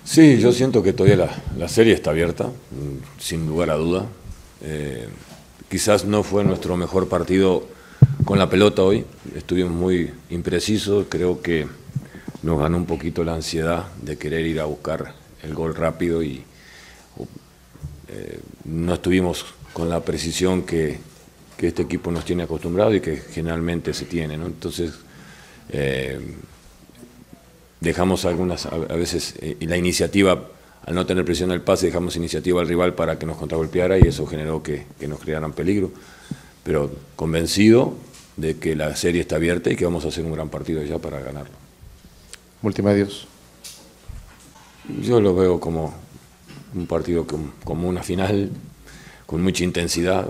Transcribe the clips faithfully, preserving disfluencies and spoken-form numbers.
Sí, yo siento que todavía la, la serie está abierta, sin lugar a duda. Eh, quizás no fue nuestro mejor partido con la pelota hoy, estuvimos muy imprecisos, creo que nos ganó un poquito la ansiedad de querer ir a buscar el gol rápido y eh, no estuvimos con la precisión que, que este equipo nos tiene acostumbrado y que generalmente se tiene, ¿no? Entonces, eh, dejamos algunas, a veces, eh, la iniciativa, al no tener presión del pase, dejamos iniciativa al rival para que nos contragolpeara y eso generó que, que nos crearan peligro. Pero convencido de que la serie está abierta y que vamos a hacer un gran partido ya para ganarlo. Multimedios. Yo lo veo como un partido como una final, con mucha intensidad,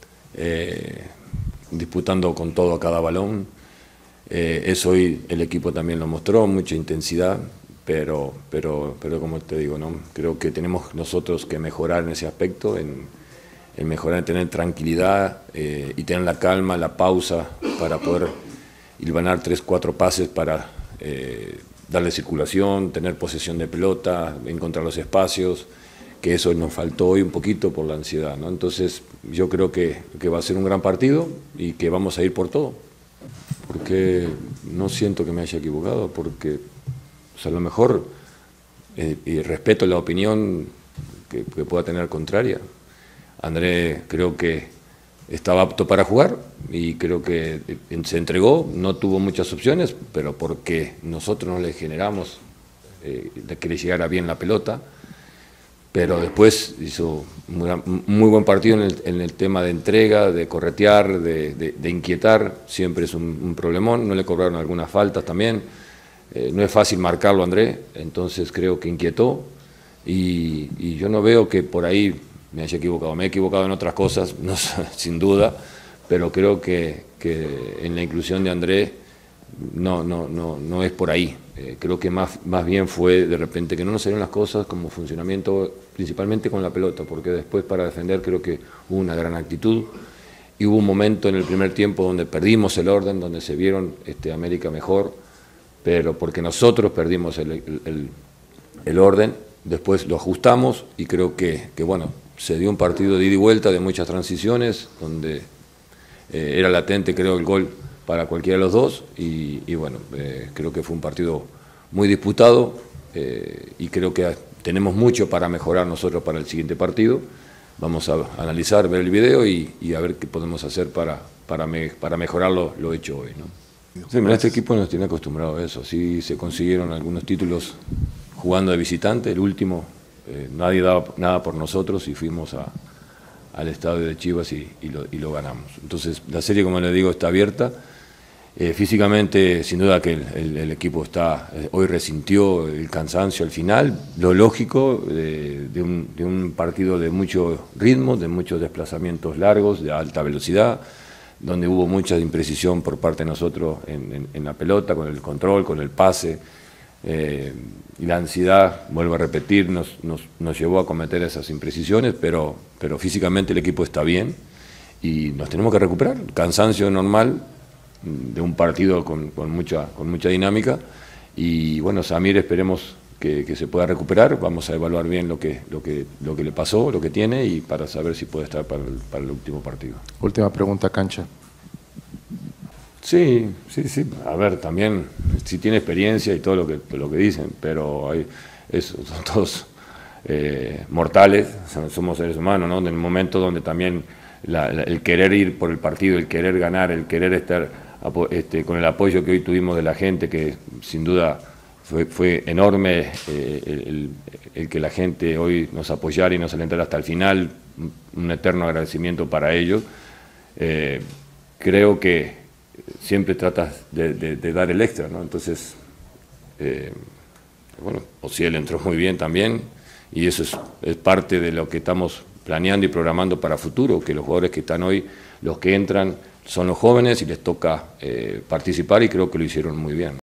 eh, disputando con todo a cada balón. Eh, eso hoy el equipo también lo mostró, mucha intensidad, pero, pero, pero como te digo, ¿no? Creo que tenemos nosotros que mejorar en ese aspecto, en, en mejorar, en tener tranquilidad eh, y tener la calma, la pausa para poder hilvanar tres, cuatro pases para eh, darle circulación, tener posesión de pelota, encontrar los espacios, que eso nos faltó hoy un poquito por la ansiedad, ¿no? Entonces yo creo que, que va a ser un gran partido y que vamos a ir por todo. Porque no siento que me haya equivocado, porque o sea, a lo mejor, eh, y respeto la opinión que, que pueda tener contraria, André creo que estaba apto para jugar y creo que se entregó, no tuvo muchas opciones, pero porque nosotros no le generamos eh, de que le llegara bien la pelota, pero después hizo un muy buen partido en el, en el tema de entrega, de corretear, de, de, de inquietar, siempre es un, un problemón, no le cobraron algunas faltas también, eh, no es fácil marcarlo André, entonces creo que inquietó y, y yo no veo que por ahí me haya equivocado, me he equivocado en otras cosas, no, sin duda, pero creo que, que en la inclusión de André no, no, no, no es por ahí. Eh, creo que más, más bien fue de repente que no nos salieron las cosas como funcionamiento, principalmente con la pelota, porque después para defender creo que hubo una gran actitud y hubo un momento en el primer tiempo donde perdimos el orden, donde se vieron este, América mejor, pero porque nosotros perdimos el, el, el, el orden, después lo ajustamos y creo que, que bueno, se dio un partido de ida y vuelta de muchas transiciones, donde eh, era latente creo el gol para cualquiera de los dos y, y bueno, eh, creo que fue un partido muy disputado eh, y creo que tenemos mucho para mejorar nosotros para el siguiente partido. Vamos a analizar, ver el video y, y a ver qué podemos hacer para, para, me, para mejorar lo, lo hecho hoy, ¿no? Sí, mira, este equipo nos tiene acostumbrado a eso, sí se consiguieron algunos títulos jugando de visitante, el último, eh, nadie daba nada por nosotros y fuimos a, al estadio de Chivas y, y, lo, y lo ganamos. Entonces la serie, como les digo, está abierta. Eh, físicamente, sin duda que el, el, el equipo está, eh, hoy resintió el cansancio al final, lo lógico de, de, un, de un partido de mucho ritmo, de muchos desplazamientos largos, de alta velocidad, donde hubo mucha imprecisión por parte de nosotros en, en, en la pelota, con el control, con el pase, eh, y la ansiedad, vuelvo a repetir, nos, nos, nos llevó a cometer esas imprecisiones, pero, pero físicamente el equipo está bien y nos tenemos que recuperar, cansancio normal, de un partido con, con, mucha, con mucha dinámica y bueno, Samir esperemos que, que se pueda recuperar, vamos a evaluar bien lo que, lo, que, lo que le pasó, lo que tiene y para saber si puede estar para el, para el último partido. Última pregunta, cancha. Sí, sí, sí, a ver, también si tiene experiencia y todo lo que, lo que dicen, pero hay, eso, son todos eh, mortales, somos seres humanos, ¿no? En el momento donde también la, la, el querer ir por el partido, el querer ganar, el querer estar Este, con el apoyo que hoy tuvimos de la gente, que sin duda fue, fue enorme, eh, el, el que la gente hoy nos apoyara y nos alentara hasta el final, un eterno agradecimiento para ellos. Eh, creo que siempre tratas de, de, de dar el extra, ¿no? Entonces, eh, bueno, Osiel entró muy bien también, y eso es, es parte de lo que estamos planeando y programando para futuro, que los jugadores que están hoy, los que entran, son los jóvenes y les toca eh, participar y creo que lo hicieron muy bien.